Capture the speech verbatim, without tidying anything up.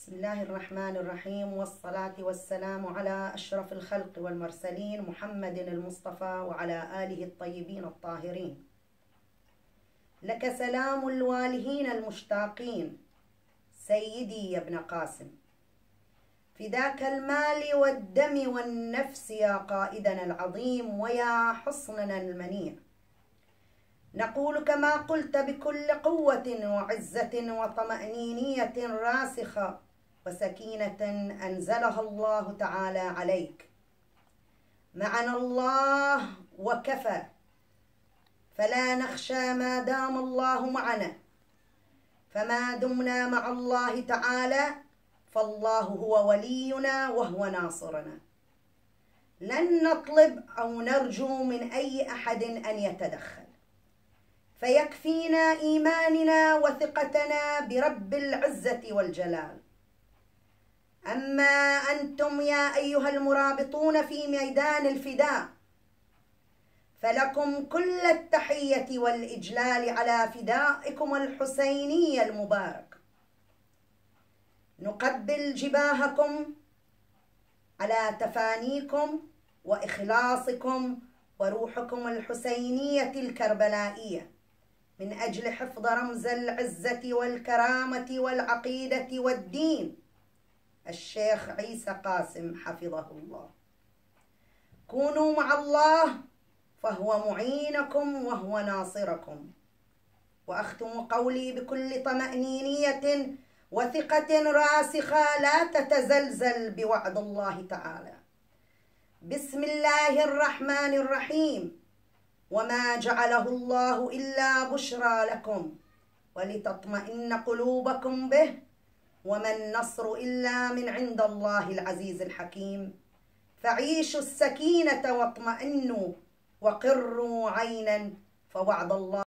بسم الله الرحمن الرحيم، والصلاة والسلام على أشرف الخلق والمرسلين محمد المصطفى وعلى آله الطيبين الطاهرين. لك سلام الوالهين المشتاقين سيدي يا ابن قاسم، فداك المال والدم والنفس يا قائدنا العظيم ويا حصننا المنيع. نقول كما قلت بكل قوة وعزة وطمأنينية راسخة وسكينة أنزلها الله تعالى عليك: معنا الله وكفى، فلا نخشى ما دام الله معنا، فما دمنا مع الله تعالى فالله هو ولينا وهو ناصرنا. لن نطلب أو نرجو من أي أحد أن يتدخل، فيكفينا إيماننا وثقتنا برب العزة والجلال. أما أنتم يا أيها المرابطون في ميدان الفداء فلكم كل التحية والإجلال على فدائكم الحسيني المبارك. نقبل جباهكم على تفانيكم وإخلاصكم وروحكم الحسينية الكربلائية من أجل حفظ رمز العزة والكرامة والعقيدة والدين الشيخ عيسى قاسم حفظه الله. كونوا مع الله فهو معينكم وهو ناصركم. وأختم قولي بكل طمأنينية وثقة راسخة لا تتزلزل بوعد الله تعالى. بسم الله الرحمن الرحيم: وما جعله الله إلا بشرى لكم ولتطمئن قلوبكم به، وما النصر إلا من عند الله العزيز الحكيم. فعيشوا السكينة واطمئنوا وقروا عينا، فوعد الله